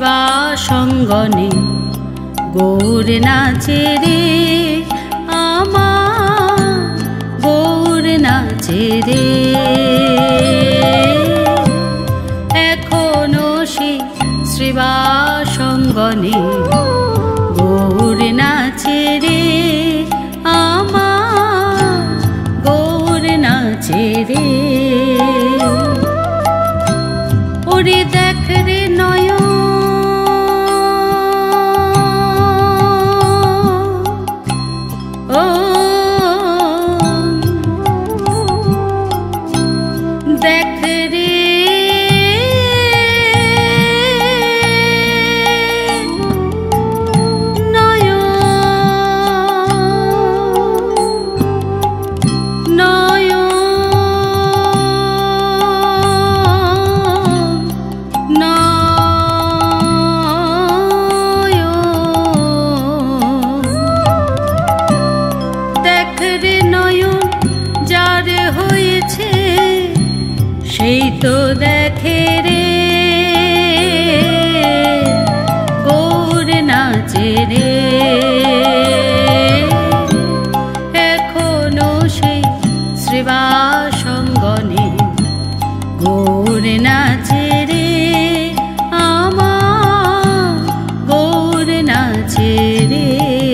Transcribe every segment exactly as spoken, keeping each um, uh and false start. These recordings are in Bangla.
শ্রীবাসঙ্গনে গৌর নাচে রে আমার গৌর নাচে রে। এখনো সে শ্রীবাসঙ্গনে গৌর নাচে রে আমার গৌর নাচে রে। ওরে দেখ রে নয়ন ও দেখ রে সেই তো দেখে রে গৌর নাচে রে। এখনো সেই শ্রীবাসঙ্গনে গৌর নাচে রে আমার গৌর নাচে রে।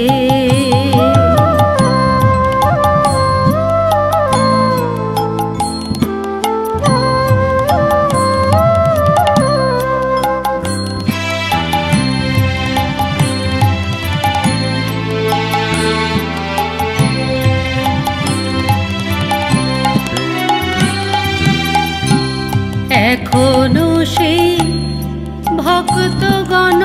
এখনো সেই ভক্তগণ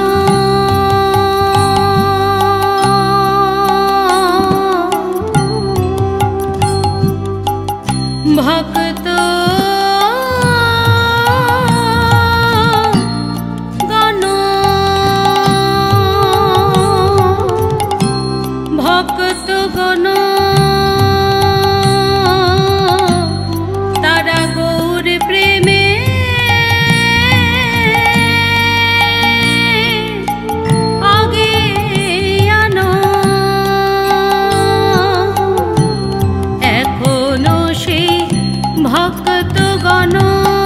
ভক্ত গণ ভক্ত গণ তারা গৌর প্রেমে ভক্তগণ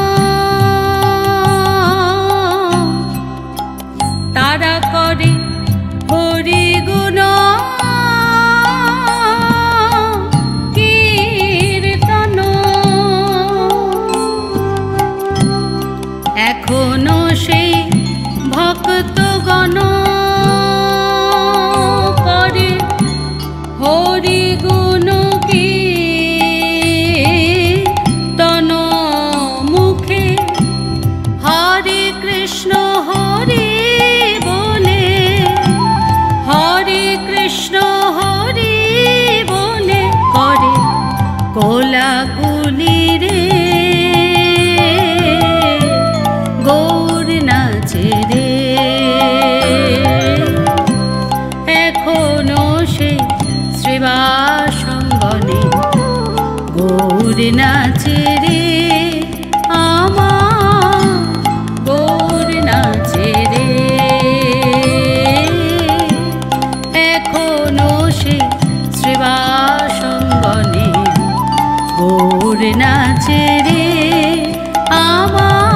তারা করে হরি গুণ কীর্তন। এখনো সেই ভক্তগণ করে হরি গুণ কৃষ্ণ হরি বলে হরে কৃষ্ণ হরি বলে করে কোলাকুলি রে গৌর নাচে রে। এখনো সেই শ্রীবাসঙ্গনে গৌর নাচে রে আমার গৌর নাচে রে। এখনো সেই শ্রীবাসঙ্গনে গৌর নাচে রে আমার